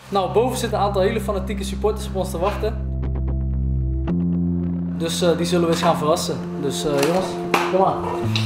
Nou, boven zitten een aantal hele fanatieke supporters op ons te wachten. Dus die zullen we eens gaan verrassen. Dus jongens, kom maar.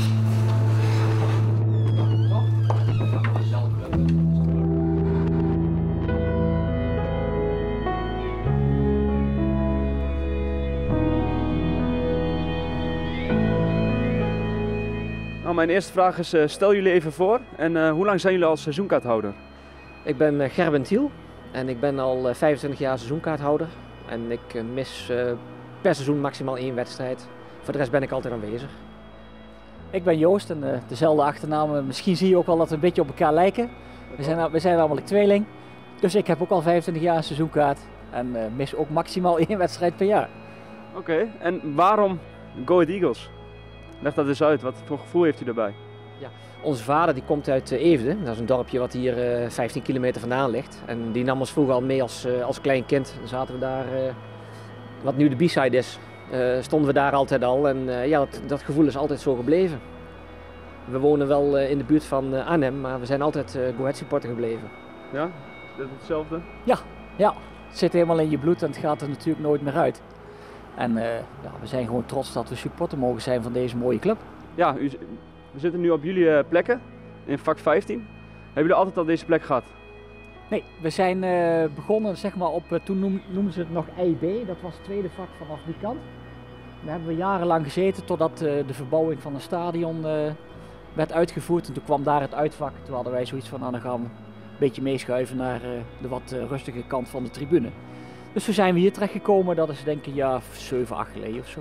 Nou, mijn eerste vraag is, stel jullie even voor en hoe lang zijn jullie al seizoenkaarthouder? Ik ben Gerben Thiel en ik ben al 25 jaar seizoenkaarthouder. En ik mis per seizoen maximaal 1 wedstrijd. Voor de rest ben ik altijd aanwezig. Ik ben Joost en dezelfde achternaam. Misschien zie je ook wel dat we een beetje op elkaar lijken. We zijn namelijk tweeling. Dus ik heb ook al 25 jaar een seizoenkaart en mis ook maximaal 1 wedstrijd per jaar. Oké, en waarom Go Ahead Eagles? Leg dat eens uit, wat voor gevoel heeft u daarbij? Onze vader die komt uit Eefde. Dat is een dorpje wat hier 15 kilometer vandaan ligt. En die nam ons vroeger al mee als klein kind. Dan zaten we daar, wat nu de B-side is, stonden we daar altijd al. En ja, dat gevoel is altijd zo gebleven. We wonen wel in de buurt van Arnhem, maar we zijn altijd Go Ahead supporter gebleven. Ja, is dat hetzelfde? Ja, het zit helemaal in je bloed en het gaat er natuurlijk nooit meer uit. En ja, we zijn gewoon trots dat we supporter mogen zijn van deze mooie club. Ja, we zitten nu op jullie plekken in vak 15. Hebben jullie altijd al deze plek gehad? Nee, we zijn begonnen zeg maar op, toen noemden ze het nog EIB, dat was het tweede vak vanaf die kant. Daar hebben we jarenlang gezeten totdat de verbouwing van een stadion werd uitgevoerd. En toen kwam daar het uitvak. Toen hadden wij zoiets van, nou, dan gaan we een beetje meeschuiven naar de wat rustige kant van de tribune. Dus toen zijn we hier terechtgekomen, dat is denk ik een jaar 7, 8 geleden of zo.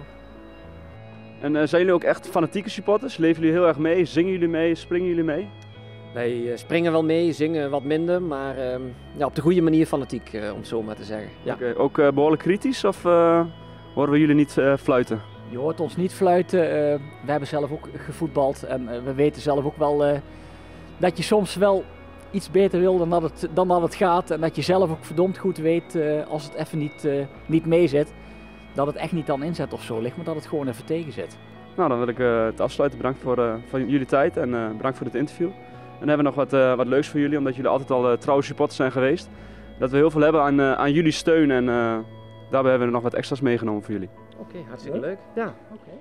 En zijn jullie ook echt fanatieke supporters? Leven jullie heel erg mee? Zingen jullie mee? Springen jullie mee? Wij springen wel mee, zingen wat minder, maar ja, op de goede manier fanatiek, om het zo maar te zeggen. Ja. Okay, ook behoorlijk kritisch of horen we jullie niet fluiten? Je hoort ons niet fluiten. We hebben zelf ook gevoetbald en we weten zelf ook wel dat je soms wel iets beter wil dan dat het gaat. En dat je zelf ook verdomd goed weet als het even niet mee zit. Dat het echt niet dan inzet of zo ligt, maar dat het gewoon even tegen zit. Nou, dan wil ik het afsluiten. Bedankt voor jullie tijd en bedankt voor dit interview. En dan hebben we nog wat leuks voor jullie, omdat jullie altijd al trouwe supporters zijn geweest. Dat we heel veel hebben aan jullie steun en daarbij hebben we nog wat extra's meegenomen voor jullie. Oké, hartstikke leuk. Ja. Okay.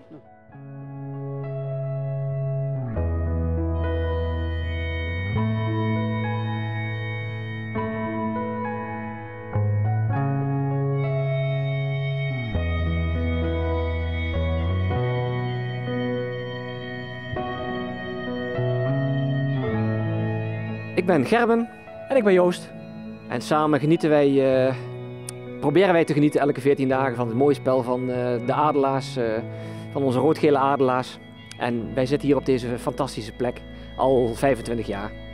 Ik ben Gerben. En ik ben Joost. En samen proberen wij te genieten elke 14 dagen van het mooie spel van de adelaars, van onze rood-gele adelaars. En wij zitten hier op deze fantastische plek al 25 jaar.